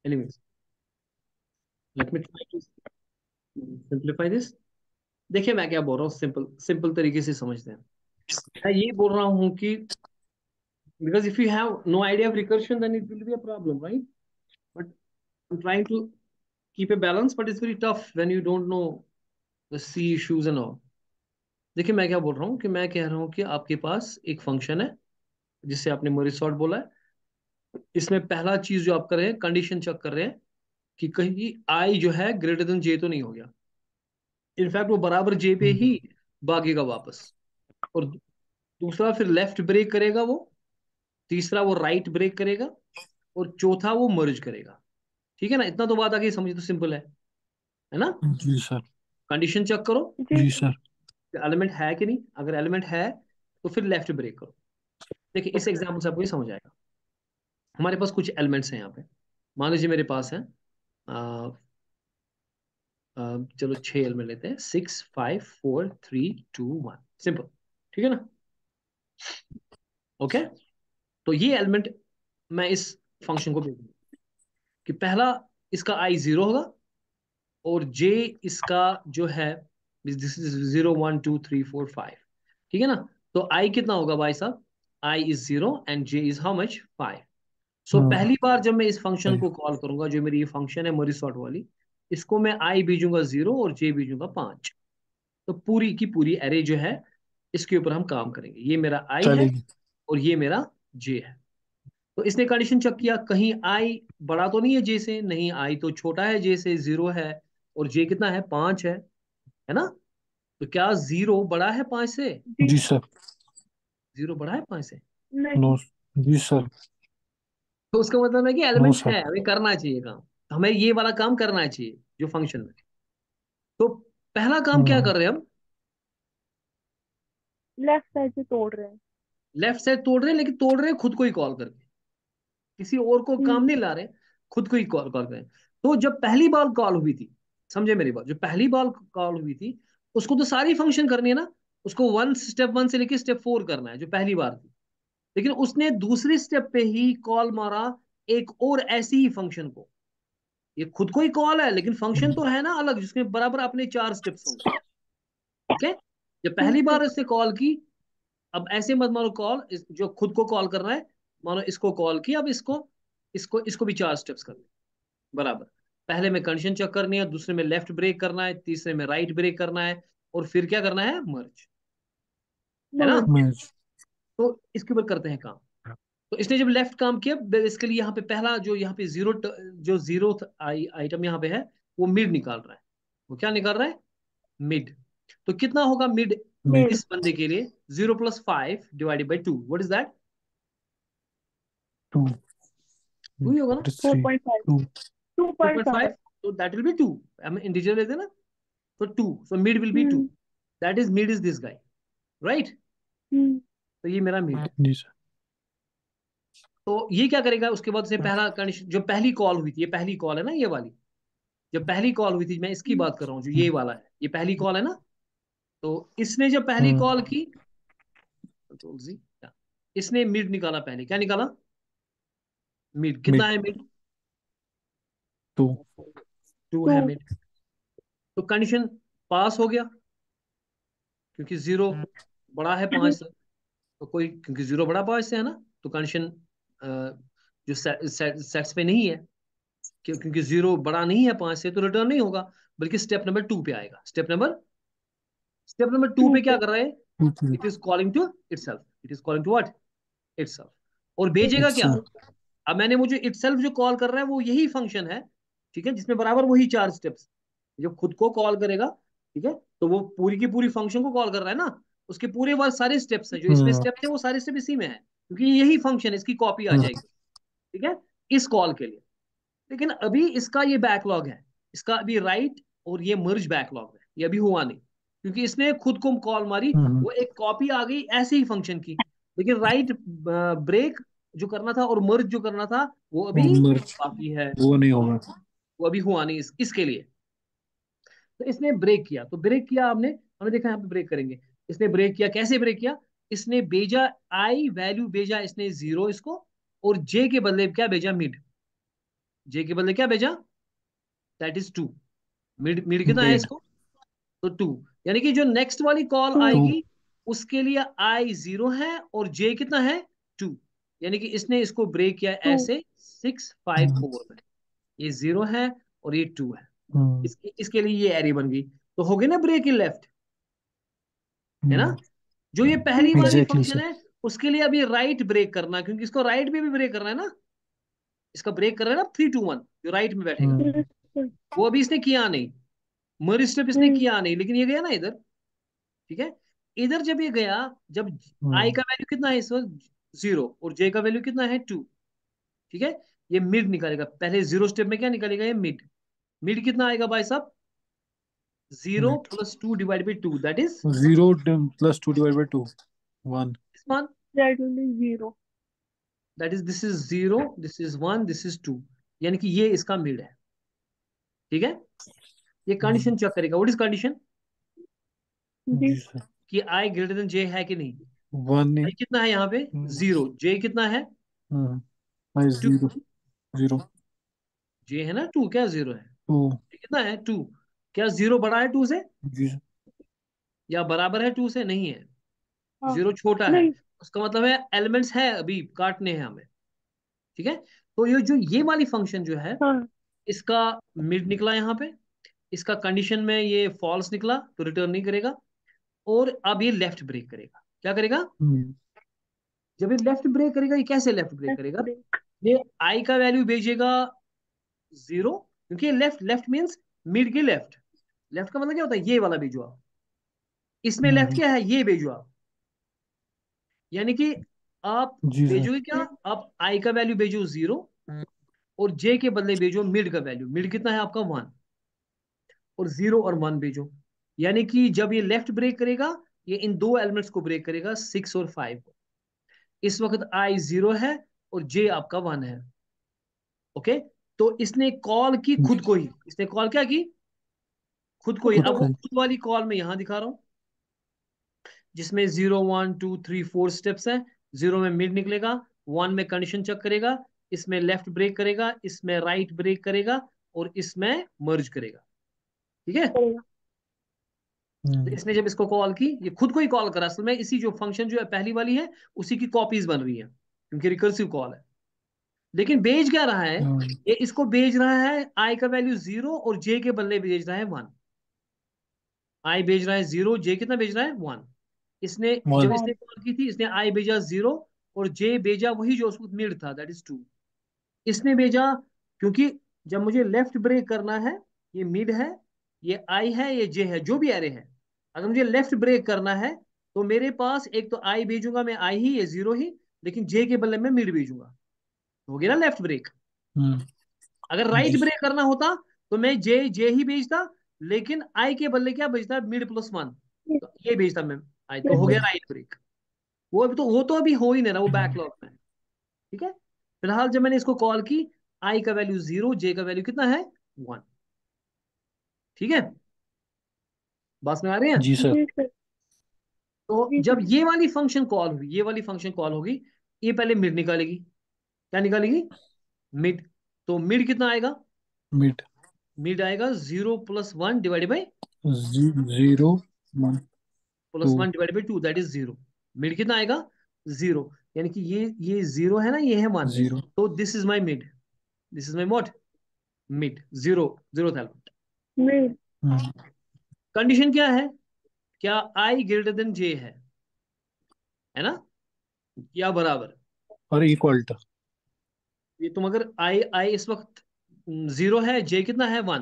Anyways, let me try to simplify this. देखिए मैं क्या बोल रहा हूँ, सिंपल सिंपल तरीके से समझते हैं। मैं ये बोल रहा हूँ कि because if you have no idea of recursion then it will be a problem, right? But I'm trying to keep a balance, but it's very tough when you don't know the C issues and all. देखिए मैं क्या बोल रहा हूँ कि मैं कह रहा हूँ कि आपके पास एक फंक्शन है जिससे आपने मोरिसॉर्ट बोला है। इसमें पहला चीज जो आप कर रहे हैं, कंडीशन चेक कर रहे हैं कि कहीं आई जो है ग्रेटर देन जे तो नहीं हो गया। इनफैक्ट वो बराबर जे पे ही भागेगा वापस। और दूसरा फिर लेफ्ट ब्रेक करेगा वो, तीसरा वो राइट ब्रेक करेगा, और चौथा वो मर्ज करेगा। ठीक है ना, इतना तो बात आगे समझे तो सिंपल है ना। जी सर। कंडीशन चेक करो जी जी सर। एलिमेंट है कि नहीं, अगर एलिमेंट है तो फिर लेफ्ट ब्रेक करो। देखिए इस एग्जाम्पल से आपको ये समझ आएगा। हमारे पास कुछ एलिमेंट्स हैं यहाँ पे। मान लीजिए मेरे पास है चलो 6 एलिमेंट लेते हैं, 6 5 4 3 2 1, सिंपल। ठीक है ना। ओके, तो ये एलिमेंट मैं इस फंक्शन को भेजूंगा कि पहला इसका आई 0 होगा, और जे इसका जो है दिस इज 0 1 2 3 4 5। ठीक है ना। तो आई कितना होगा भाई साहब, I is 0 and J is how much 5। So पहली बार जब मैं इस फंक्शन को कॉल करूंगा, जो मेरी ये फंक्शन है मोरिसॉर्ट वाली, इसको मैं आई भेजूंगा 0 और जे भेजूंगा 5। तो पूरी की पूरी एरे जो है इसके ऊपर हम काम करेंगे। ये मेरा आई है चलेगी। और ये मेरा जे है। तो इसने कंडीशन चेक किया, कहीं आई बड़ा तो नहीं है जे से, नहीं आई तो छोटा है जे से, 0 है, और जे कितना है 5 है ना। तो क्या 0 बड़ा है 5 से? जी जी सर। 0 बड़ा है 5 से? नो। नहीं। जी सर। तो उसका मतलब है कि नो एलिमेंट सर। है, हमें करना चाहिए काम, तो हमें ये वाला काम करना चाहिए जो फंक्शन में। तो पहला काम क्या हम्म। कर रहे हैं हम, लेफ्ट साइड से तोड़ रहे हैं। लेफ्ट साइड तोड़ रहे हैं, लेकिन तोड़ रहे हैं खुद को ही कॉल करके, किसी और को काम हम्म नहीं ला रहे, खुद को ही कॉल कर रहे हैं। तो जब पहली बार कॉल हुई थी, समझे मेरी बात, जो पहली बार कॉल हुई थी उसको तो सारी फंक्शन करनी है ना, उसको स्टेप 1 से लेके स्टेप 4 करना है जो पहली बार थी। लेकिन उसने दूसरी स्टेप पे ही कॉल मारा एक और ऐसी ही फंक्शन को। ये खुद को ही कॉल है लेकिन फंक्शन तो है ना अलग, जिसमें बराबर अपने 4 स्टेप्स होंगे। ठीक है। जब पहली ठीक है। बार इसने कॉल की, अब ऐसे मत मानो कॉल, जो खुद को कॉल करना है, मानो इसको कॉल की, अब इसको इसको इसको भी 4 स्टेप्स करने बराबर। पहले में कंडीशन चेक करनी है, दूसरे में लेफ्ट ब्रेक करना है, तीसरे में राइट ब्रेक करना है, और फिर क्या करना है, मर्ज। है ना। मर्ज। मैच। तो इसके ऊपर करते हैं काम। तो इसने जब लेफ्ट काम किया, इसके लिए यहाँ पे पहला जो यहाँ पे जीरो, जो जीरो आइटम यहाँ पे है, वो मिड निकाल रहा है। वो क्या निकाल रहा है, मिड। तो कितना होगा मिड मीट। मिड। इस बंदे के लिए, 0 + 5 divided by 2, what is that, two. 2 ही होगा ना। 4.5। टू। 2.5, 2.5। तो दैट विल बी 2। हम इंटीजर लेते हैं ना, तो 2, so mid will be 2। Hmm that is mid is this guy, right. Hmm तो ये मेरा मिड है। जी सर। तो ये क्या करेगा, उसके बाद से पहला कंडीशन, जो पहली कॉल हुई थी, ये पहली कॉल है ना ये वाली, जब पहली कॉल हुई थी, मैं इसकी हम्म बात कर रहा हूँ, जो ये वाला है, ये पहली कॉल है ना। तो इसने जब पहली हम्म। कॉल की, कंट्रोल जी, इसने मिड निकाला, पहले क्या निकाला, मिड कितना मीट। है मिड, टू। 2 टू। है मिड। तो कंडीशन पास हो गया, क्योंकि 0 बड़ा है 5 से। तो कोई, क्योंकि 0 बड़ा 5 से है ना, तो कंडीशन जो सेट्स पे नहीं है, क्योंकि 0 बड़ा नहीं है 5 से, तो रिटर्न नहीं होगा, बल्कि स्टेप नंबर 2 पे आएगा। स्टेप नंबर 2 टू पे क्या पे। कर रहा है, two. It is calling to itself, it is calling to what, itself. और भेजेगा इट्स। क्या, अब मैंने मुझे इटसेल्फ जो कॉल कर रहा है वो यही फंक्शन है, ठीक है, जिसमें बराबर वही 4 स्टेप्स। जब खुद को कॉल करेगा, ठीक है, तो वो पूरी की पूरी फंक्शन को कॉल कर रहा है ना, उसके पूरे वो सारे स्टेप्स हैं, जो इसमें हम्म। स्टेप्स है वो सारे स्टेप इसी में है, क्योंकि यही फंक्शन है, इसकी कॉपी आ हम्म। जाएगी। ठीक है, इस कॉल के लिए। लेकिन अभी इसका ये बैकलॉग है, इसका अभी राइट और ये मर्ज बैकलॉग है, ये अभी हुआ नहीं, क्योंकि इसने खुद को कॉल मारी, हम्म। वो एक कॉपी आ गई ऐसे ही फंक्शन की। लेकिन राइट ब्रेक जो करना था और मर्ज जो करना था वो अभी मिर्च। बाकी है, वो नहीं होगा। वो अभी हुआ नहीं इसके लिए। तो इसने ब्रेक किया, तो ब्रेक किया आपने, हमने देखा यहाँ पे ब्रेक करेंगे। इसने ब्रेक किया, कैसे ब्रेक किया, इसने भेजा आई वैल्यू भेजा इसने 0 इसको, और जे के बदले क्या भेजा, मिड। जे के बदले क्या भेजा, that is two. Mid mid कितना है मिड इसको, तो टू। यानी कि जो नेक्स्ट वाली कॉल 2. टू। आएगी उसके लिए आई जीरो है और जे कितना है, टू। यानी कि इसने इसको ब्रेक किया 2. ऐसे 6 5 4 में, ये जीरो है और ये टू है। इसके लिए ये एरी बन गई, तो हो गई ना ब्रेक इन लेफ्ट, है ना। जो ये पहली वाली एग्जैक्टली फंक्शन सर। है उसके लिए अभी राइट ब्रेक करना, क्योंकि इसको राइट में भी ब्रेक करना है ना, इसका ब्रेक कर रहा है ना 3 2 1, जो राइट में बैठेगा। Yes, sir. वो अभी इसने किया नहीं, मर्ज स्टेप इसने किया नहीं, लेकिन ये गया ना इधर। ठीक है, इधर जब ये गया, जब आई का वैल्यू कितना है इस वक्त, जीरो, और जे का वैल्यू कितना है, टू। ठीक है, ये मिड निकालेगा, पहले जीरो स्टेप में क्या निकालेगा, ये मिड। मिड कितना आएगा भाई साहब, 0 + 2 / 2, that is 0 + 2 / 2 1। One, That will be 0. That is this is 0, this is 1, this is 2। यानी कि ये इसका मिड है। ठीक है, ये कंडीशन चेक करेगा, व्हाट इज कंडीशन, जी Yes. सर। कि आई ग्रेटर देन जे है कि नहीं। 1 आई कितना है यहाँ पे, जीरो, जे कितना है, है। टू। 0 0 जे है ना टू, क्या जीरो है, 2। ये कितना है, टू। क्या जीरो बड़ा है टू से, जी सर। या बराबर है टू से, नहीं है, हाँ. जीरो छोटा है। नहीं. उसका मतलब है एलिमेंट्स है अभी काटने हैं हमें। ठीक है, तो ये जो ये वाली फंक्शन जो है, हाँ. इसका मिड निकला यहाँ पे, इसका कंडीशन में ये फॉल्स निकला तो रिटर्न नहीं करेगा, और अब ये लेफ्ट ब्रेक करेगा। क्या करेगा, जब ये लेफ्ट ब्रेक करेगा, ये कैसे लेफ्ट ब्रेक Let's करेगा, break. ये आई का वैल्यू भेजेगा जीरो, क्योंकि ये लेफ्ट, लेफ्ट मीन्स मिड के लेफ्ट। लेफ्ट का मतलब क्या होता है, ये वाला भेजो आप, इसमें लेफ्ट क्या है, ये भेजो आप। यानी कि आप जी सर। भेजोगे क्या, आप आई का वैल्यू भेजो जीरो, और जे के बदले भेजो मिड का वैल्यू। मिड कितना है आपका, वन, और जीरो और वन भेजो। यानी कि जब ये लेफ्ट ब्रेक करेगा, ये इन दो एलिमेंट्स को ब्रेक करेगा, 6 और 5। इस वक्त आई जीरो है और जे आपका वन है। ओके, तो इसने कॉल की खुद को ही, इसने कॉल क्या की, खुद को ही। खुद अब वो का। खुद वाली कॉल में यहां दिखा रहा हूं, जिसमें 0 1 2 3 4 स्टेप्स हैं। जीरो में मिड निकलेगा, वन में कंडीशन चेक करेगा, इसमें लेफ्ट ब्रेक करेगा, इसमें राइट ब्रेक करेगा, और इसमें मर्ज करेगा। ठीक है, करेगा. तो इसने जब इसको कॉल की, ये खुद को ही कॉल करा, असल में इसी जो फंक्शन जो है पहली वाली है, उसी की कॉपीज बन रही है, क्योंकि रिकर्सिव कॉल है। लेकिन भेज क्या रहा है, ये इसको भेज रहा है आई का वैल्यू जीरो, और जे के बदले भेज रहा है वन। आई भेज रहा है जीरो, जे कितना भेज रहा है, वन। इसने जब 1। इसने 1. कॉल की थी, इसने आई भेजा जीरो, और जे भेजा वही जो उस वक्त मिड था, दैट इज टू। इसने भेजा, क्योंकि जब मुझे लेफ्ट ब्रेक करना है, ये मिड है, ये आई है, ये जे है, जो भी एरे है, अगर मुझे लेफ्ट ब्रेक करना है, तो मेरे पास एक तो आई भेजूंगा मैं, आई ही, ये जीरो ही, लेकिन जे के बदले में मिड भेजूंगा, हो गया ना लेफ्ट ब्रेक। अगर राइट जी सर। ब्रेक करना होता तो मैं जे जे ही भेजता, लेकिन आई के बदले क्या भेजता, मिड प्लस वन, Yes. तो ये भेजता मैं, आई, तो Yes. हो गया राइट ब्रेक। वो तो अभी हो ही नहीं रहा, वो बैकलॉग में है। ठीक है, फिलहाल जब मैंने इसको कॉल की, आई का वैल्यू जीरो, जे का वैल्यू कितना है, वन। ठीक है, बात में आ रही है। जी सर। Yes, sir. तो Yes, जब sir. ये वाली फंक्शन कॉल हुई, ये वाली फंक्शन कॉल होगी, ये पहले मिड निकालेगी। क्या निकालेगी, मिड। तो मिड कितना आएगा, मिड मिड आएगा 0 + 1 / zero 1 plus 2 one divide by two, that is zero. Mid कितना आएगा, जीरो। यानी कि ये जीरो है ना, ये है वन, 0। तो this is my mid, this is my what, mid, zero, zero element. Mid. Condition क्या है, क्या आई ग्रेटर देन जे है ना, या बराबर। और इक्वल टू। ये तुम अगर आई आई इस वक्त जीरो है, जे कितना है, one,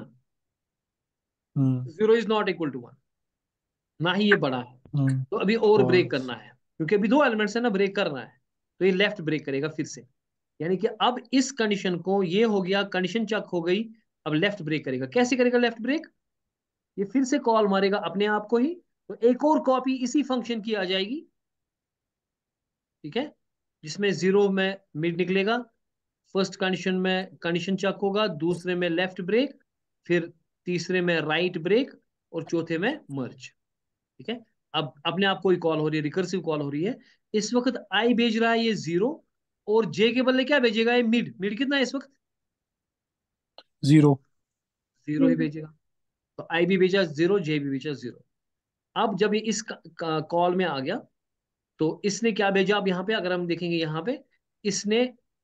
zero is not equal to one, ना ही ये बड़ा है। तो अभी और ब्रेक फॉल्स। करना है, क्योंकि अभी दो एलिमेंट्स है ना, ब्रेक करना है, तो ये लेफ्ट ब्रेक करेगा फिर से। यानी कि अब इस कंडीशन को, ये हो गया, कंडीशन चेक हो गई, अब लेफ्ट ब्रेक करेगा। कैसे करेगा लेफ्ट ब्रेक, ये फिर से कॉल मारेगा अपने आप को ही, तो एक और कॉपी इसी फंक्शन की आ जाएगी। ठीक है, जिसमें जीरो में मिड निकलेगा, फर्स्ट कंडीशन में कंडीशन चेक होगा, दूसरे में लेफ्ट ब्रेक, फिर तीसरे में राइट ब्रेक, और चौथे में मर्ज। ठीक है, अब अपने आप को ही कॉल हो रही है, रिकर्सिव कॉल हो रही है। इस वक्त आई भेज रहा है ये जीरो, और जे के बदले क्या भेजेगा, ये मिड। मिड कितना है इस वक्त, जीरो। जीरो ही भेजेगा। तो आई भी भेजा जीरो, जे भी भेजा जीरो। अब जब ये इस कॉल में आ गया, तो इसने क्या भेजा? अब यहाँ पे अगर हम देखेंगे, यहाँ पे इसने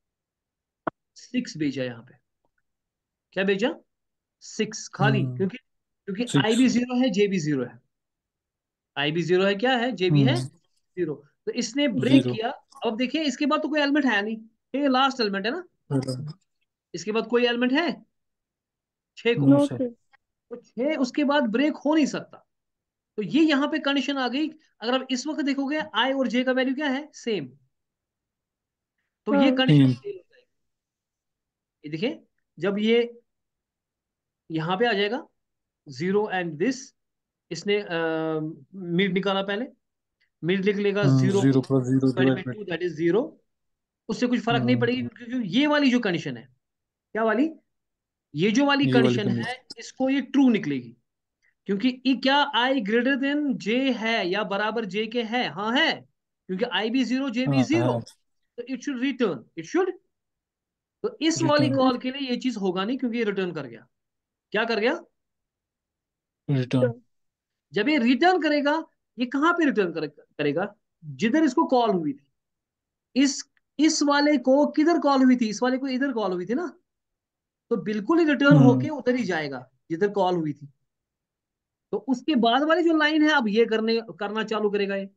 6 भेजा। यहाँ पे क्या भेजा? 6 खाली, क्योंकि क्योंकि आई सिक्स। भी जीरो है, जे भी जीरो है। आई भी जीरो है, क्या है, जे भी है जीरो। तो इसने ब्रेक जीरो। किया। अब देखिए, इसके बाद तो कोई एलिमेंट है नहीं, ये लास्ट एलिमेंट है ना। इसके बाद कोई एलिमेंट है 6 को। No no sir. सर। तो 6 उसके बाद ब्रेक हो नहीं सकता। तो ये यहाँ पे कंडीशन आ गई। अगर आप इस वक्त देखोगे, आई और जे का वैल्यू क्या है? सेम। तो ये हाँ। कंडीशन फेल हो जाएगी। ये देखिए, जब ये यहाँ पे आ जाएगा जीरो एंड दिस, इसने मिड निकाला पहले, मिड लिख लेगा zero zero plus zero divide by divide by. Two, that is zero. उससे कुछ फर्क नहीं पड़ेगी, क्योंकि ये वाली जो कंडीशन है, क्या वाली, ये जो वाली ये वाली कंडीशन है, कंडीशन। इसको ये ट्रू निकलेगी। क्योंकि क्या आई ग्रेटर देन जे है या बराबर जे के है? हाँ है, क्योंकि आई भी जीरो, जे भी हाँ जीरो। है। तो it should return, it should. तो इस वाली रिटर्न। कॉल के लिए ये चीज होगा नहीं, क्योंकि ये रिटर्न कर गया। क्या कर गया? रिटर्न। जब ये रिटर्न करेगा, ये कहां पे रिटर्न करेगा? जिधर इसको कॉल हुई थी। इस वाले को किधर कॉल हुई थी? इस वाले को इधर कॉल हुई थी ना। तो बिल्कुल ही रिटर्न होके उधर ही जाएगा जिधर कॉल हुई थी। तो उसके बाद वाली जो लाइन है, अब ये करना चालू करेगा ये।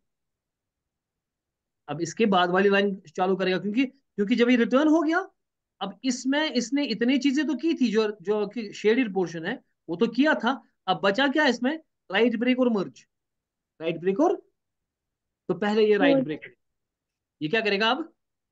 अब इसके बाद वाली लाइन चालू करेगा, क्योंकि क्योंकि जब ये रिटर्न हो गया, अब इसमें इसने इतनी चीजें तो की थी, जो जो कि शेडेड पोर्शन है, वो तो किया था। अब बचा क्या इसमें? राइट ब्रेक और मर्ज। राइट ब्रेक और, तो पहले ये राइट ब्रेक, ये क्या करेगा अब?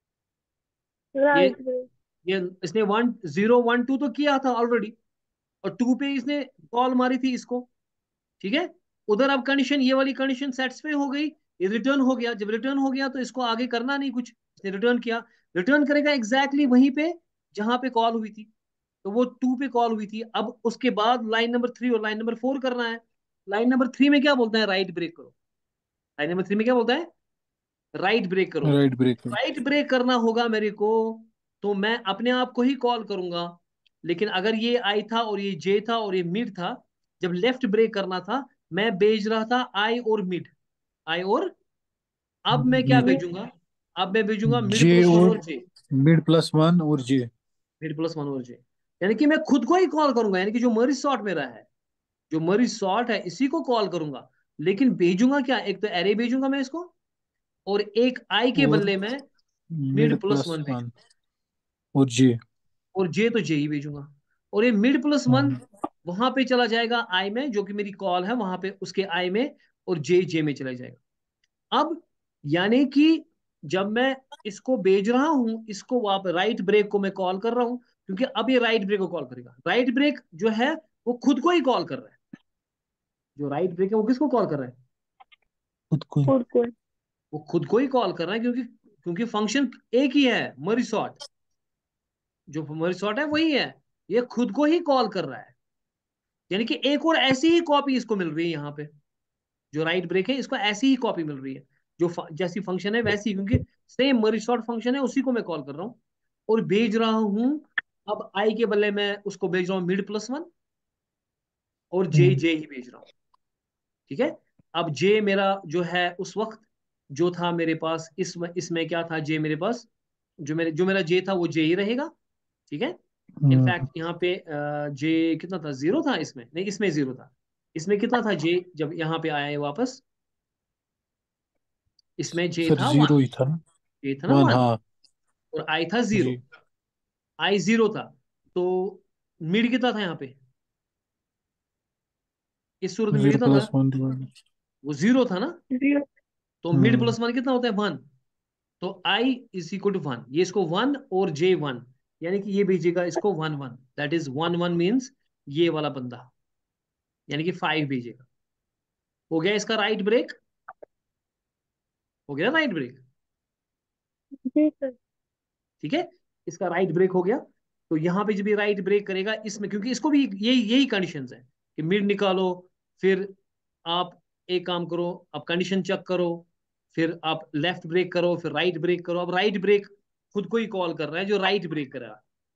ये राइट ब्रेक। ये इसने 1 0 1 2 तो किया था ऑलरेडी, और 2 पे इसने कॉल मारी थी इसको। ठीक है। उधर अब कंडीशन, ये वाली कंडीशन सेटिस्फाई हो गई, ये रिटर्न हो गया। जब रिटर्न हो गया, तो इसको आगे करना नहीं कुछ, इसने रिटर्न किया। रिटर्न करेगा एग्जैक्टली वहीं पे जहां पे कॉल हुई थी। तो वो 2 पे कॉल हुई थी। अब उसके बाद लाइन नंबर 3 और लाइन नंबर 4 करना है। लाइन नंबर 3 में क्या बोलता है? राइट ब्रेक करो। लाइन नंबर 3 में क्या बोलता है? राइट ब्रेक करो। Right break. राइट ब्रेक करना होगा मेरे को, तो मैं अपने आप को ही कॉल करूंगा। लेकिन अगर ये आई था और ये जे था और ये मिड था, जब लेफ्ट ब्रेक करना था, मैं भेज रहा था आई और मिड। आई और, अब मैं क्या मिड। भेजूंगा? अब मैं भेजूंगा मिड जे प्लस वन और और जे। मिड प्लस वन और जे। मिड प्लस वन और जे, यानी कि मैं खुद को ही कॉल करूंगा। यानी कि जो मरीज शॉर्ट मेरा है, जो मरीज शॉर्ट है, इसी को कॉल करूंगा। लेकिन भेजूंगा क्या? एक तो एरे भेजूंगा मैं इसको, और एक आई के और बदले में mid mid plus plus one भेजूंगा। वन और जे। और जे तो जे ही भेजूंगा। और ये मिड प्लस वन वहां पे चला जाएगा आई में, जो कि मेरी कॉल है, वहां पे उसके आई में, और जे जे में चला जाएगा। अब यानी कि जब मैं इसको भेज रहा हूं, इसको वापस राइट ब्रेक को मैं कॉल कर रहा हूं, क्योंकि अब ये राइट ब्रेक को कॉल करेगा। राइट ब्रेक जो है, वो खुद को ही कॉल कर रहा है। जो राइट ब्रेक है, वो किसको कॉल कर रहा है? खुद को। खुद को। वो खुद को ही कॉल कर रहा है, क्योंकि क्योंकि फंक्शन एक ही है, मरी सॉर्ट। जो मरी सॉर्ट है वही है। ये खुद को ही कॉल कर रहा है। यानी कि एक और ऐसी ही कॉपी इसको मिल रही है यहाँ पे। जो राइट ब्रेक है, इसको ऐसी ही कॉपी मिल रही है, जो जैसी फंक्शन है वैसी, क्योंकि सेम मरी शॉर्ट फंक्शन है, उसी को मैं कॉल कर रहा हूँ और भेज रहा हूँ। अब आई के बदले मैं उसको भेज रहा हूँ मिड प्लस वन, और जे जे ही भेज रहा हूँ। ठीक है। अब जे मेरा जो है, उस वक्त जो था मेरे पास, इसमें क्या था? जे मेरे पास, जो मेरा जे था, वो जे ही रहेगा। ठीक है। इनफैक्ट यहाँ पे जे कितना था? जीरो था इसमें, नहीं इसमें जीरो था। इसमें कितना था जे जब यहाँ पे आया है वापस? इसमें जे सर था वन। जीरो ही था ना। जे था ना वन, वन, हाँ। और आई था जीरो। जी। आई जीरो था। तो मिड कितना था यहाँ पे? इस सूरत में मिड जीरो कितना था? Plus one divide. वो जीरो था ना। जीरो। तो मिड प्लस वन कितना होता है? वन। तो i is equal to one, ये इसको वन और जे वन, यानी कि ये भेजेगा इसको one one, that is one one means ये वाला बंदा, यानी कि 5 भेजेगा। हो गया इसका राइट ब्रेक। हो गया राइट ब्रेक। जी सर। ठीक है। इसका राइट ब्रेक हो गया। तो यहाँ पे जब ये राइट ब्रेक करेगा इसमें, क्योंकि इसको भी यही यही कंडीशंस है कि मिड निकालो, फिर आप एक काम करो, आप कंडीशन चेक करो, फिर आप लेफ्ट ब्रेक करो, फिर राइट ब्रेक करो। अब राइट ब्रेक खुद को ही कॉल कर रहा है, जो राइट ब्रेक कर रहा है।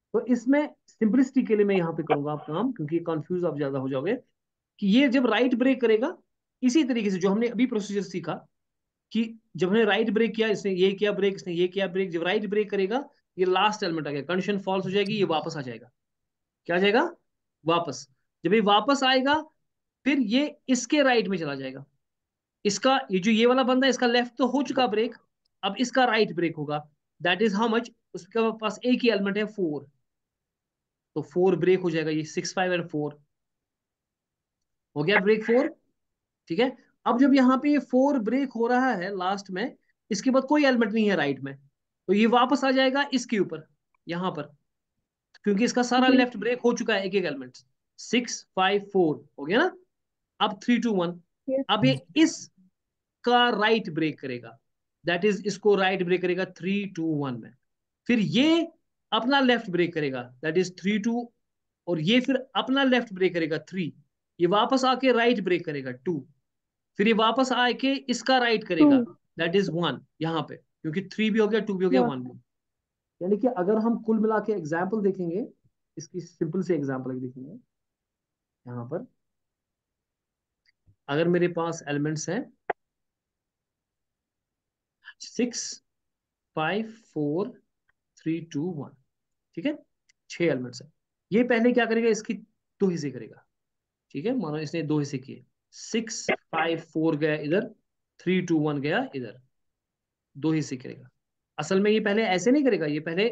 तो इसमें सिंपलिसिटी के लिए मैं यहाँ पे करूंगा आप काम, क्योंकि कंफ्यूज आप ज्यादा हो जाओगे, कि ये जब राइट ब्रेक करेगा इसी तरीके से जो हमने अभी प्रोसीजर सीखा, कि जब हमने राइट ब्रेक किया, इसने ये किया ब्रेक, इसने ये किया ब्रेक, जब राइट ब्रेक करेगा ये लास्ट एलिमेंट आ गया, कंडीशन फॉल्स हो जाएगी, ये वापस आ जाएगा। क्या आ जाएगा? वापस। जब ये वापस आएगा फिर ये इसके राइट में चला जाएगा। इसका ये जो ये वाला बंदा है, इसका लेफ्ट तो हो चुका ब्रेक, अब इसका राइट ब्रेक होगा। That is how much? उसके पास एक ही एलिमेंट है 4, तो 4 ब्रेक हो जाएगा, ये 6 5 एंड 4 हो गया ब्रेक 4। ठीक है। अब जब यहाँ पे ये 4 ब्रेक हो रहा है लास्ट में, इसके बाद कोई एलिमेंट नहीं है राइट में, तो ये वापस आ जाएगा इसके ऊपर, यहाँ पर, क्योंकि इसका सारा जी लेफ्ट ब्रेक हो चुका है, एक एक एलिमेंट। 6 5 4 हो गया ना। अब 3 2 1। यस अब ये इसका राइट ब्रेक करेगा, दैट इज इसको राइट ब्रेक करेगा 3 2 1 में। फिर ये अपना लेफ्ट ब्रेक करेगा, दैट इज 3 2, और ये फिर अपना लेफ्ट ब्रेक करेगा 3, ये वापस आके राइट ब्रेक करेगा 2, फिर ये वापस आके इसका राइट टू करेगा, दैट इज 1 यहाँ पे, क्योंकि 3 भी हो गया 2 भी हो गया 1 भी। यानी कि अगर हम कुल मिला के एग्जाम्पल देखेंगे, इसकी सिंपल से एग्जाम्पल देखेंगे यहाँ पर, अगर मेरे पास एलिमेंट्स हैं 6 5 4 3 2 1, ठीक है, 6 एलिमेंट्स है। ये पहले क्या करेगा, इसकी 2 हिस्से करेगा। ठीक है, मानो इसने 2 हिस्से किए, 6 5 4 गया इधर, 3 2 1 गया इधर, 2 हिस्से करेगा। असल में ये पहले ऐसे नहीं करेगा, ये पहले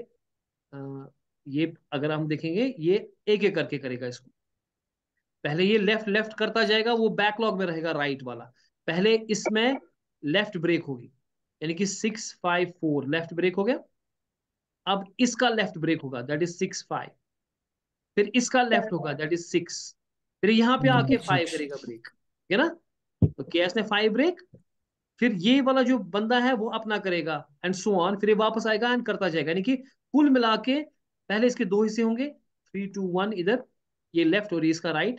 ये अगर हम देखेंगे ये एक एक करके करेगा इसको। पहले ये लेफ्ट लेफ्ट करता जाएगा, वो बैकलॉग में रहेगा राइट वाला। पहले इसमें लेफ्ट ब्रेक होगी, यानी कि 6 5 4 लेफ्ट ब्रेक हो गया। अब इसका लेफ्ट ब्रेक होगा, दैट इज 6 5, फिर इसका लेफ्ट होगा, दैट इज 6, फिर यहाँ पे आके 5 6 करेगा ब्रेक, है ना। तो केएस ने 5 ब्रेक, फिर ये वाला जो बंदा है वो अपना करेगा, एंड सो ऑन, फिर ये वापस आएगा एंड करता जाएगा। यानी कि कुल मिला के पहले इसके 2 हिस्से होंगे, 3 2 1 इधर, ये लेफ्ट और ये इसका राइट।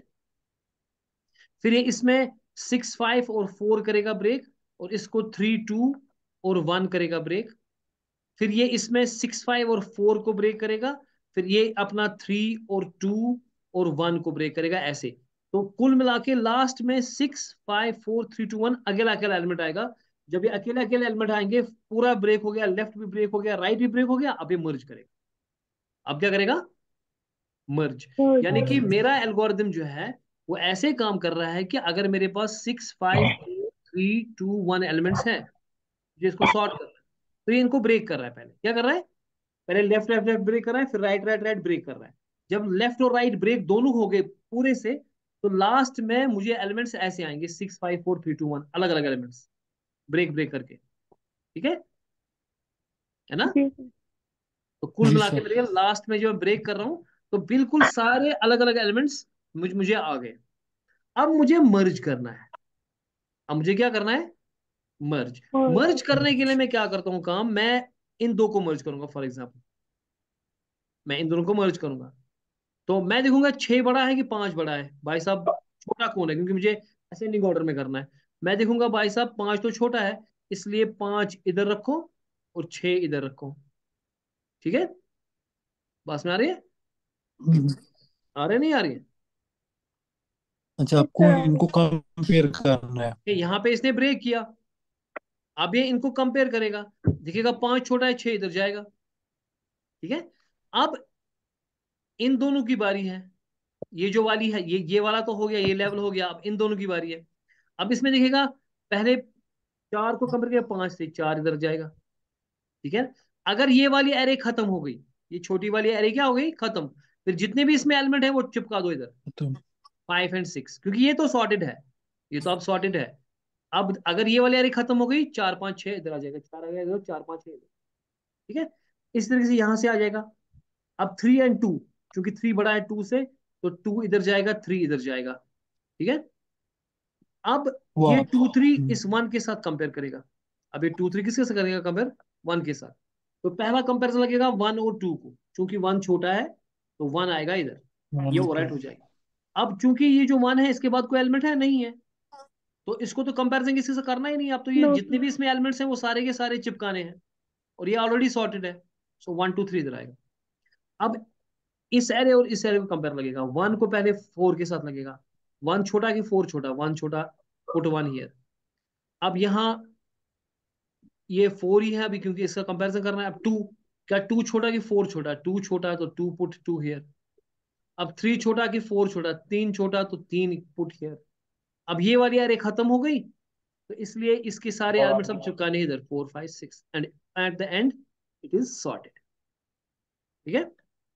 फिर ये इसमें 6 5 और 4 करेगा ब्रेक, और इसको 3 2 और 1 करेगा ब्रेक। फिर ये इसमें 6 5 और 4 को ब्रेक करेगा, फिर ये अपना 3 और 2 और 1 को ब्रेक करेगा, ऐसे। तो कुल मिला के लास्ट में 6 5 4 3 2 1 अकेला अकेला एलिमेंट आएगा। जब ये अकेले अकेले एलिमेंट आएंगे, पूरा ब्रेक हो गया, लेफ्ट भी ब्रेक हो गया, राइट भी ब्रेक हो गया, अब ये मर्ज करेगा। अब क्या करेगा? मर्ज। यानी कि मेरा एल्गोरिदम जो है वो ऐसे काम कर रहा है कि अगर मेरे पास 6 5 4 3 2 1 एलिमेंट्स हैं, जिसको सॉर्ट कर रहा है, तो ये इनको ब्रेक कर रहा है। पहले क्या कर रहा है? पहले लेफ्ट लेफ्ट लेफ्ट ब्रेक कर रहा है, फिर राइट राइट राइट ब्रेक कर रहा है। जब लेफ्ट और राइट ब्रेक दोनों हो गए पूरे से, तो लास्ट में मुझे एलिमेंट्स ऐसे आएंगे 6 5 4 3 2 1, अलग अलग एलिमेंट्स ब्रेक ब्रेक करके। ठीक है ना। जी सर तो कुल जी मिला के सर। मेरे लास्ट में जो मैं ब्रेक कर रहा हूँ, तो बिल्कुल सारे अलग अलग एलिमेंट्स मुझे आ गए। अब मुझे मर्ज करना है। अब मुझे क्या करना है? मर्ज। और मर्ज करने के लिए मैं क्या करता हूँ काम, मैं इन दो को मर्ज करूंगा। फॉर एग्जाम्पल मैं इन दोनों को मर्ज करूंगा, तो मैं देखूंगा 6 बड़ा है कि 5 बड़ा है, भाई साहब छोटा कौन है, क्योंकि मुझे असेंडिंग ऑर्डर में करना है। मैं देखूंगा भाई साहब 5 तो छोटा है, इसलिए 5 इधर रखो और 6 इधर रखो। ठीक है, बस में आ रही है? आ रहे नहीं आ रही है? अच्छा, यस आपको सर इनको कंपेयर करना है। कि यहाँ पे इसने ब्रेक किया, अब ये इनको कंपेयर करेगा, दिखेगा 5 छोटा है, 6 इधर जाएगा। ठीक है। अब इन दोनों की बारी है, ये जो वाली है, ये वाला तो हो गया, ये लेवल हो गया, अब इन दोनों की बारी है। अब इसमें दिखेगा पहले 4 को कंपेयर किया, 5 से 4 इधर जाएगा। ठीक है। अगर ये वाली एरे खत्म हो गई, ये छोटी वाली एरे क्या हो गई? खत्म। फिर जितने भी इसमें एलिमेंट है वो चिपका दो इधर, तो 5 एंड 6, क्योंकि ये तो सॉर्टेड है, ये तो अब सॉर्टेड है। अब अगर ये वाली एरे खत्म हो गई, 4 5 6 इधर आ जाएगा, 4 आ गया इधर, 4 5 6 इधर। ठीक है। इस तरीके से यहां से आ जाएगा। अब 3 एंड 2, क्योंकि 3 बड़ा है 2 से, तो 2 इधर जाएगा, 3 इधर जाएगा। ठीक है। अब ये वाह। 2 3 इस 1 के साथ कंपेयर करेगा। अब ये 2 3 किसके साथ करेगा कंपेयर? 1 के साथ। तो पहला कंपेरिजन लगेगा 1 और 2 को, क्योंकि 1 छोटा है, तो 1 आएगा इधर, ये ओवरराइट हो जाएगा। अब चूंकि ये जो 1 है, इसके बाद कोई एलिमेंट है नहीं है, तो इसको तो कंपैरिजन किसी से करना ही नहीं। अब तो ये नो जितने भी इसमें एलिमेंट्स हैं वो सारे के सारे चिपकाने हैं, और ये ऑलरेडी सॉर्टेड है, सो 1 2 3 इधर आएगा। अब इस एरे और इस एरे को कंपेयर लगेगा। वन को पहले फोर के साथ लगेगा, वन छोटा कि फोर छोटा, वन छोटा, पुट वन हियर। अब यहाँ ये फोर ही है अभी, क्योंकि इसका कंपैरिजन करना है। अब टू, क्या टू छोटा कि फोर छोटा? टू छोटा है तो टू पुट टू हियर। अब थ्री छोटा कि फोर छोटा? तीन छोटा तो तीन पुट हियर। अब ये वाली एरे खत्म हो गई, तो इसलिए इसके सारे एलिमेंट्स अब चिपकाने इधर, four five six, and at the end it is sorted. ठीक है,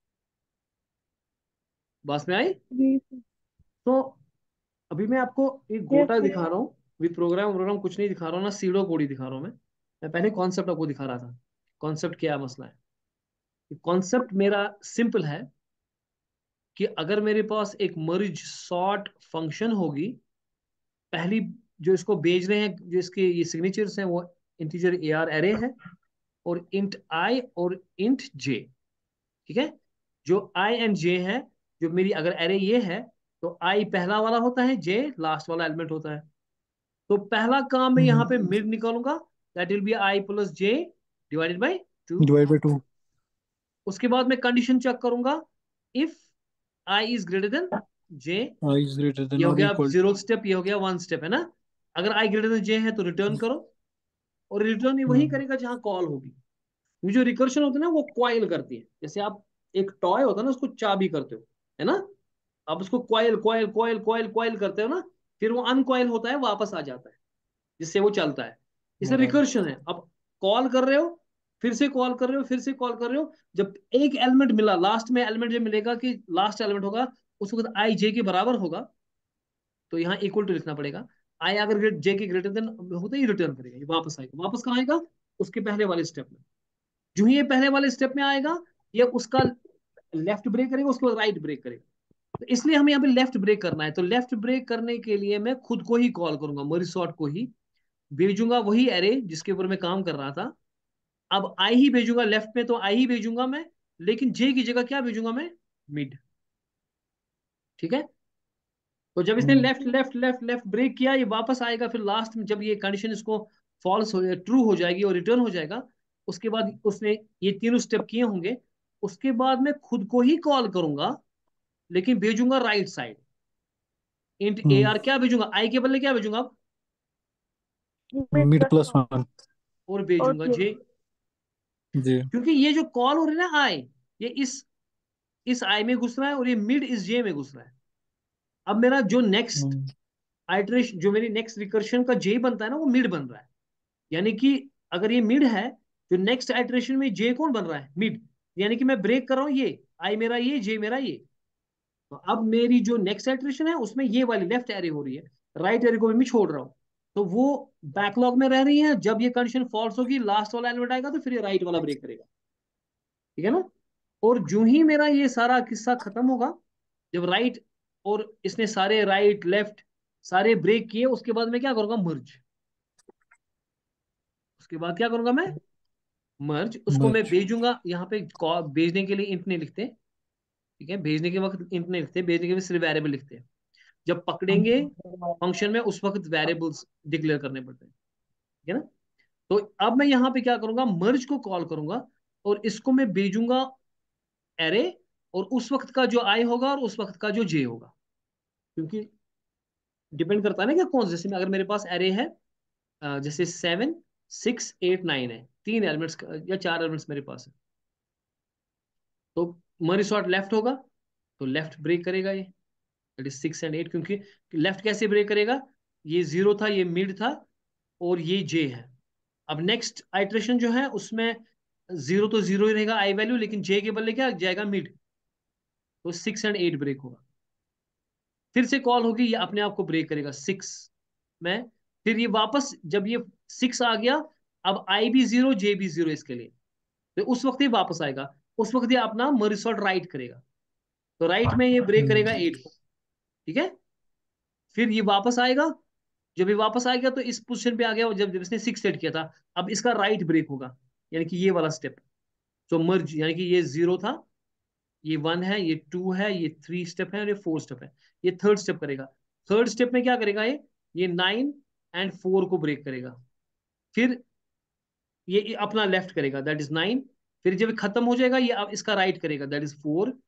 बस में आई। जी सर। तो अभी मैं आपको एक यस गोटा सर। दिखा रहा हूँ, विद प्रोग्राम प्रोग्राम कुछ नहीं दिखा रहा हूँ ना, सीडो कोड ही दिखा रहा हूँ मैं पहले कॉन्सेप्ट आपको दिखा रहा था। कॉन्सेप्ट क्या मसला है? कॉन्सेप्ट मेरा सिंपल है कि अगर मेरे पास एक मर्ज सॉर्ट फंक्शन होगी, पहली जो इसको भेज रहे हैं, जो इसके ये सिग्नेचर्स हैं, वो इंटीजर ए आर एरे है, और इंट आई और इंट जे। ठीक है, जो आई एंड जे है, जो मेरी अगर एरे ये है, तो आई पहला वाला होता है, जे लास्ट वाला एलिमेंट होता है। तो पहला काम मैं यहाँ पे मिड निकालूंगा, that will be i plus j divided by two. Divide by 2। उसके बाद मैं कंडीशन चेक करूंगा, if i is greater than j. I is greater than ये हो और गया इक्वल जीरो स्टेप, ये हो गया वन स्टेप, है ना। अगर आई ग्रेटर देन जे है तो रिटर्न करो, और रिटर्न ये वही करेगा जहां कॉल होगी। ये जो रिकर्शन होती है ना, वो क्वाइल करती है। जैसे आप एक टॉय होता है ना, उसको चाबी करते हो, है ना, आप उसको coil coil coil coil coil करते हो ना, फिर वो अनक्वाइल होता है, वापस आ जाता है, जिससे वो चलता है। इसे बराबर। रिकर्शन है। अब कॉल कर रहे हो, फिर से कॉल कर रहे हो, फिर से कॉल कर रहे हो, जब एक एलिमेंट मिला, लास्ट में एलिमेंट जब मिलेगा कि लास्ट एलिमेंट होगा उस वक्त आई जे के बराबर होगा, तो यहाँ इक्वल टू लिखना पड़ेगा। आई अगर जे के ग्रेटर देन होता ही रिटर्न करेगा, ये वापस आएगा। वापस कहाँ आएगा? उसके पहले वाले स्टेप में। जो ही ये पहले वाले स्टेप में आएगा, ये उसका लेफ्ट ब्रेक करेगा, उसके बाद राइट ब्रेक करेगा। तो इसलिए हमें यहाँ पे लेफ्ट ब्रेक करना है। तो लेफ्ट ब्रेक करने के लिए मैं खुद को ही कॉल करूंगा, मरी शॉर्ट को ही भेजूंगा, वही एरे जिसके ऊपर मैं काम कर रहा था। अब आई ही भेजूंगा लेफ्ट में, तो आई ही भेजूंगा मैं, लेकिन जे की जगह क्या भेजूंगा मैं? मिड। ठीक है, तो जब इसने left left left left break किया, ये वापस आएगा। फिर लास्ट में जब ये कंडीशन इसको फॉल्स हो ट्रू हो जाएगी और रिटर्न हो जाएगा, उसके बाद उसने ये तीनों स्टेप किए होंगे। उसके बाद मैं खुद को ही कॉल करूंगा, लेकिन भेजूंगा right side. Int a r क्या भेजूंगा? आई के बदले क्या भेजूंगा अब? Mid mid plus plus one. 1। और भेजूंगा ओके। जे। जी। क्योंकि ये जो कॉल हो रही है ना आई, ये इस आई में घुस रहा है, और ये मिड इस जे में घुस रहा है। अब मेरा जो नेक्स्ट आइटरेशन, जो मेरी नेक्स्ट रिकर्शन का जे बनता है ना, वो मिड बन रहा है। यानी कि अगर ये मिड है, जो नेक्स्ट आइटरेशन में जे कौन बन रहा है? मिड। यानी कि मैं ब्रेक कर रहा हूँ, ये आई मेरा ये, जे मेरा ये। तो अब मेरी जो नेक्स्ट आइटरेशन है, उसमें ये वाली लेफ्ट एरे हो रही है, राइट एरे को भी मैं छोड़ रहा हूँ। तो वो बैकलॉग में रह रही है। जब ये कंडीशन फॉल्स होगी, लास्ट वाला एलिमेंट आएगा, तो फिर ये राइट वाला ब्रेक करेगा। ठीक है ना। और जो ही मेरा ये सारा किस्सा खत्म होगा, जब राइट और इसने सारे राइट लेफ्ट सारे ब्रेक किए, उसके बाद मैं क्या करूंगा? मर्ज। उसके बाद क्या करूंगा मैं? मर्ज। उसको मैं मर्ज। भेजूंगा यहाँ पे। भेजने के लिए इंट नहीं लिखते, ठीक है, भेजने के वक्त इंट नहीं लिखते, भेजने के वक्त सिर्फ वेरिएबल लिखते हैं। जब पकड़ेंगे फंक्शन में, उस वक्त वेरिएबल्स डिक्लेयर करने पड़ते हैं। ठीक है ना। तो अब मैं यहाँ पे क्या करूंगा? मर्ज को कॉल करूंगा, और इसको मैं भेजूंगा एरे, और उस वक्त का जो आई होगा और उस वक्त का जो जे होगा, क्योंकि डिपेंड करता है ना, क्या कौन, जैसे अगर मेरे पास एरे है, जैसे 7 6 8 9 है, तीन एलिमेंट्स या चार एलिमेंट्स मेरे पास है, तो मनी शॉट लेफ्ट होगा, तो लेफ्ट ब्रेक करेगा ये, दैट इज 6 एंड 8। क्योंकि लेफ्ट कैसे ब्रेक करेगा? ये जीरो था, ये मिड था, और ये जे है। अब नेक्स्ट आइट्रेशन जो है, उसमें जीरो तो जीरो ही रहेगा आई वैल्यू, लेकिन जे के बदले क्या जाएगा? मिड। तो 6 एंड 8 ब्रेक होगा। फिर से कॉल होगी, ये अपने आप को ब्रेक करेगा सिक्स में। फिर ये वापस, जब ये सिक्स आ गया, अब आई भी जीरो, जे भी जीरो इसके लिए, तो उस वक्त ये वापस आएगा। उस वक्त ये अपना मरिसॉल्ट राइट करेगा, तो राइट में ये ब्रेक करेगा 8 को। ठीक है, फिर ये वापस आएगा। जब ये वापस आएगा, तो इस पोजीशन पे आ गया, जब जब इसने सिक्स सेट किया था। अब इसका राइट ब्रेक होगा, यानी कि ये वाला स्टेप, जो मर्ज, यानी कि ये जीरो था, ये वन है, ये टू है, ये थ्री स्टेप है, और ये फोर स्टेप है। ये थर्ड स्टेप करेगा। थर्ड स्टेप में क्या करेगा? ये 9 एंड 4 को ब्रेक करेगा। फिर ये अपना लेफ्ट करेगा, दैट इज 9। फिर जब खत्म हो जाएगा, ये अब इसका राइट करेगा, दैट इज 4।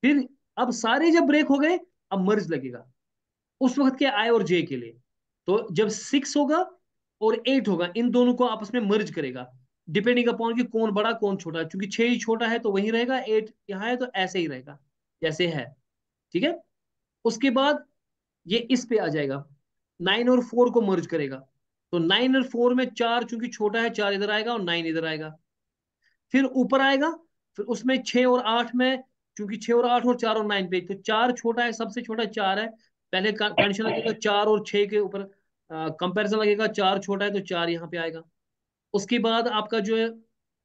फिर अब सारे जब ब्रेक हो गए, अब मर्ज लगेगा उस वक्त के आई और जे के लिए। तो जब 6 होगा और 8 होगा, इन दोनों को आपस में मर्ज करेगा, डिपेंडिंग अपॉन कि कौन बड़ा कौन छोटा है। क्योंकि 6 ही छोटा है तो वही रहेगा, 8 यहाँ है तो ऐसे ही रहेगा जैसे है। ठीक है। उसके बाद ये इस पे आ जाएगा, 9 और 4 को मर्ज करेगा। तो 9 और 4 में 4 चूंकि छोटा है, 4 इधर आएगा और 9 इधर आएगा। फिर ऊपर आएगा, फिर उसमें 6 और 8 में, चूंकि 6 और 8 और 4 और 9 पे, तो 4 छोटा है, सबसे छोटा 4 है। पहले कंडीशन लगेगा 4 और 6 के ऊपर, कंपैरिजन लगेगा, 4 छोटा है तो 4 यहाँ पे आएगा। उसके बाद आपका जो है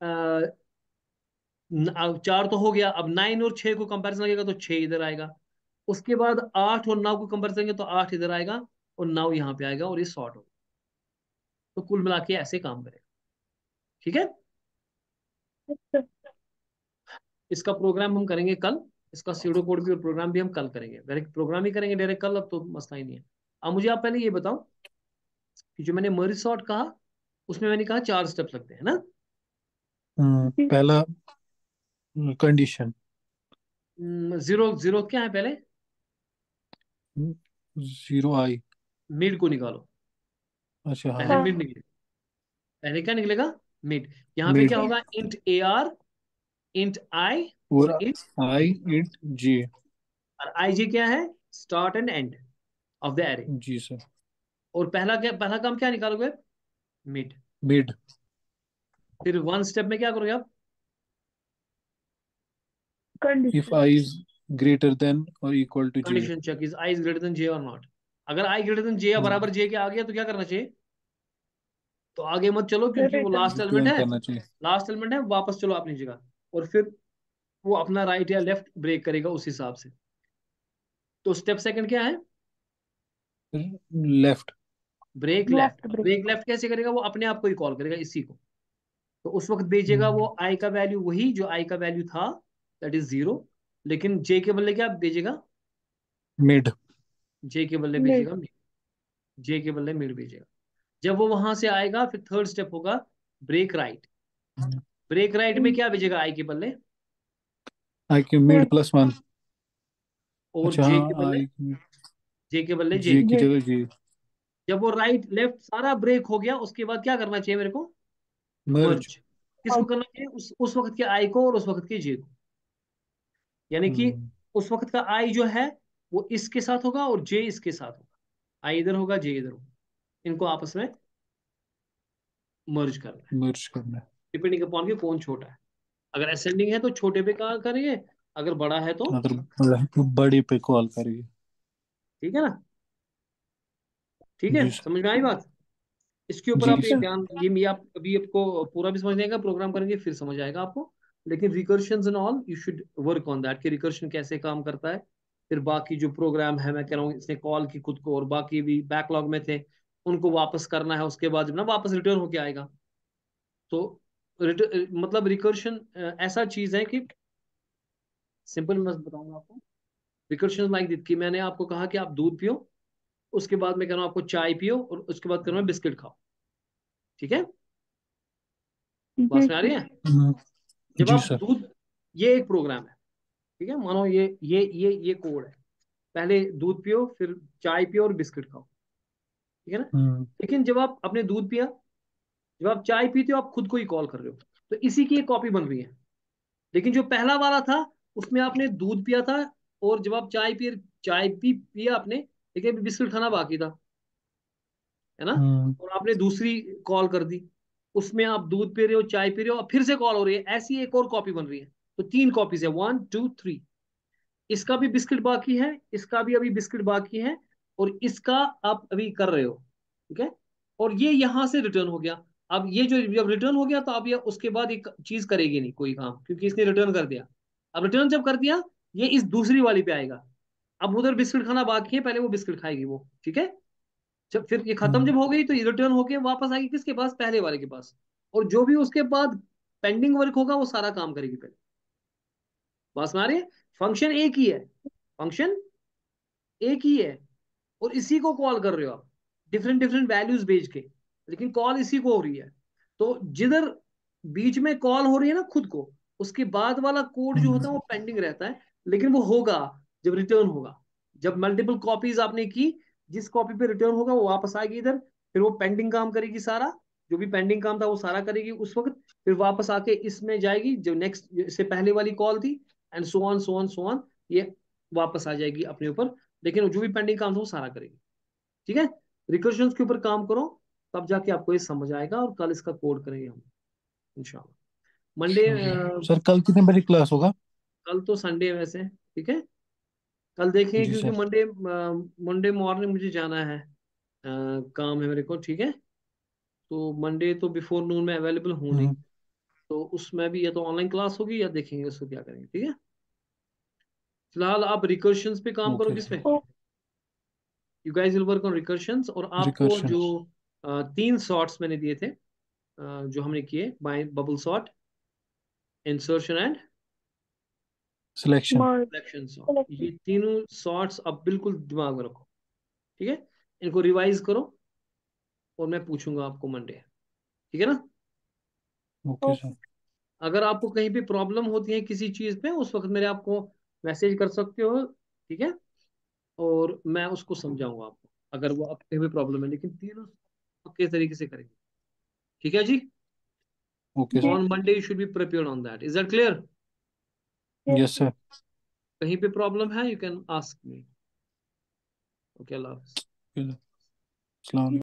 4 तो हो गया, अब 9 और 6 को कंपैरिजन लगेगा तो 6 इधर आएगा। उसके बाद 8 और 9 को कंपैरिजन करेंगे तो 8 इधर आएगा और 9 यहाँ पे आएगा और ये सॉर्ट होगा। तो कुल मिला के ऐसे काम करेगा। ठीक है। इसका प्रोग्राम हम करेंगे कल, इसका सीडो कोड भी और प्रोग्राम भी हम कल करेंगे, डायरेक्ट प्रोग्राम ही करेंगे डायरेक्ट कल, अब तो मसला ही नहीं है। अब मुझे आप पहले ये बताओ कि जो मैंने मर्ज सॉर्ट कहा, उसमें मैंने कहा 4 स्टेप्स लगते हैं ना। पहला कंडीशन। जीरो जीरो क्या है पहले? 0i। मिड को निकालो। अच्छा पहले हाँ। हाँ। मिड निकले, पहले क्या निकलेगा? मिड। यहाँ पे क्या मिड। होगा? Int a r, int i और और इंट, i int j। और आई जे क्या है? Start end end of the array. जी सर। और पहला क्या, पहला काम क्या निकालोगे? मिड। मिड। फिर वन स्टेप में क्या करोगे आप? if condition. i is greater than or equal to j। Condition check, is i is greater than j और नॉट। अगर आई ग्रेटर देन जे या बराबर जे के आ गया तो क्या करना चाहिए? तो आगे मत चलो, क्योंकि वो रिटर्न। लास्ट एलिमेंट रिटर्न है। करना चाहिए। लास्ट एलिमेंट है, वापस चलो अपनी जगह। और फिर वो अपना राइट या लेफ्ट ब्रेक करेगा उस हिसाब से। तो स्टेप सेकंड क्या है? Left. Break left. Left break. Break left कैसे करेगा? वो अपने आप को ही कॉल करेगा इसी को। तो उस वक्त भेजेगा वो आई का वैल्यू, वही जो आई का वैल्यू था, दैट इज 0। लेकिन जे के बदले क्या भेजेगा? मिड। जे के बदले मिड। भेजेगा मिड। जे के बदले मिड भेजेगा। जब वो वहां से आएगा, फिर थर्ड स्टेप होगा ब्रेक राइट। ब्रेक राइट में क्या भेजेगा आई के बदले? i की मिड +1। और अच्छा जे के हाँ बदले, i जे के बदले जे। j की जे। जगह j। जब वो राइट लेफ्ट सारा ब्रेक हो गया, उसके बाद क्या करना चाहिए मेरे को? मर्ज। मर्ज। किसको करना चाहिए? उस वक्त के आई को और उस वक्त के जे को। यानी कि उस वक्त का आई जो है वो इसके साथ होगा और जे इसके साथ होगा। आई इधर होगा, जे इधर होगा। इनको आपस में मर्ज करना है, मर्ज करना है। डिपेंडिंग अपॉन कि कौन छोटा है। अगर असेंडिंग है तो छोटे पे कहा करेंगे, अगर बड़ा है तो। अगर बड़े पे कॉल करिए। ठीक है ना? ठीक है, जी सर। समझ में आई बात? इसके ऊपर जी आप एक सर। ध्यान, ये आप अभी आपको पूरा भी समझने का प्रोग्राम करेंगे फिर समझ आएगा आपको। लेकिन recursion and all you should work on that, कि रिकर्शन कैसे काम करता है। फिर बाकी जो प्रोग्राम है, मैं कह रहा हूँ इसने कॉल की खुद को, और बाकी भी बैकलॉग में थे उनको वापस करना है, उसके बाद जब ना वापस रिटर्न होके आएगा। तो मतलब रिकर्शन ऐसा चीज है कि, सिंपल मैं बताऊंगा आपको। रिकर्शन लाइक दिस, कि मैंने आपको कहा कि आप दूध पियो, उसके बाद मैं कह रहा हूँ आपको चाय पियो, और उसके बाद कह रहा हूँ बिस्किट खाओ। ठीक है, जी बात में आ रही सर। है? हम्म, जब जी आप सर। दूध, ये एक प्रोग्राम है। ठीक है, मानो ये कोड है। पहले दूध पियो, फिर चाय पियो और बिस्किट खाओ। ठीक है ना? लेकिन जब आप अपने दूध पिया, जब आप चाय पीते हो, आप खुद को ही कॉल कर रहे हो। तो इसी की एक कॉपी बन रही है। लेकिन जो पहला वाला था, उसमें आपने दूध पिया था, और जब आप चाय पी पिया आपने, लेकिन बिस्किट खाना बाकी था, है ना? और आपने दूसरी कॉल कर दी, उसमें आप दूध पी रहे हो, चाय पी रहे हो, और फिर से कॉल हो रही है, ऐसी एक और कॉपी बन रही है। तो 3 कॉपीज है, 1 2 3। इसका भी बिस्किट बाकी है, इसका भी अभी बिस्किट बाकी है, और इसका आप अभी कर रहे हो। ठीक है, और ये यहां से रिटर्न हो गया। अब ये जो जब रिटर्न हो गया, तो अब ये उसके बाद एक चीज करेगी नहीं कोई काम, क्योंकि इसने रिटर्न कर दिया। अब रिटर्न जब कर दिया, ये इस दूसरी वाली पे आएगा। अब उधर बिस्किट खाना बाकी है, पहले वो बिस्किट खाएगी वो। ठीक है, जब फिर ये खत्म जब हो गई, तो ये रिटर्न होके वापस आएगी किसके पास? पहले वाले के पास। और जो भी उसके बाद पेंडिंग वर्क होगा, वो सारा काम करेगी पहले। बस हमारे फंक्शन एक ही है, फंक्शन एक ही है, और इसी को कॉल कर रहे हो आप, डिफरेंट डिफरेंट वैल्यूज भेज के, लेकिन कॉल इसी को हो रही है। तो जिधर बीच में कॉल हो रही है ना खुद को, उसके बाद वाला कोड जो होता है वो पेंडिंग रहता है। लेकिन वो होगा जब रिटर्न होगा। जब मल्टीपल कॉपीज आपने की, जिस कॉपी पे रिटर्न होगा वो वापस आएगी इधर, फिर वो पेंडिंग काम करेगी सारा, जो भी पेंडिंग काम था वो सारा करेगी उस वक्त, फिर वापस आके इसमें जाएगी जो नेक्स्ट इससे पहले वाली कॉल थी, and so on so on so on, ये वापस आ जाएगी अपने ऊपर, लेकिन जो भी पेंडिंग काम था वो सारा करेगी। ठीक है, रिकर्जन के ऊपर काम करो, तब जाके आपको ये समझ आएगा, और कल इसका कोड करेंगे हम इंशाल्लाह। मंडे, सर कल कितने बजे क्लास होगा? कल तो संडे है वैसे, ठीक है, कल देखेंगे, जी क्योंकि सर। मंडे मॉर्निंग मुझे जाना है, काम है मेरे को, ठीक है। तो मंडे तो बिफोर नून में अवेलेबल हूँ नहीं, हम्म। तो उसमें भी या तो ऑनलाइन क्लास होगी या देखेंगे उसको क्या करेंगे, ठीक है। फिलहाल आप रिकर्शंस पे काम करो, ओके किस सर। पे, you guys will work on recursions, और आपको रिकर्शन। जो 3 सॉर्ट्स मैंने दिए थे, जो हमने किए, by bubble sort, insertion and selection. Merge. Selection sort, ये तीनों सॉर्ट्स अब बिल्कुल दिमाग में रखो, ठीक है। इनको रिवाइज करो, और मैं पूछूंगा आपको मंडे, ठीक है ना। Okay sir. अगर आपको कहीं भी प्रॉब्लम होती है किसी चीज पे, उस वक्त मेरे आपको मैसेज कर सकते हो, ठीक है, और मैं उसको समझाऊंगा आपको, अगर वो आपको कहीं भी प्रॉब्लम है, लेकिन तीनों पक्के तरीके से करेंगे, ठीक है जी। Okay sir. Yes. On Monday you should be prepared on that, is that clear. Yes. Yes sir. कहीं पे प्रॉब्लम है, you can ask me. Okay, अल्लाह हाफिज़। अस्सलाम वालेकुम।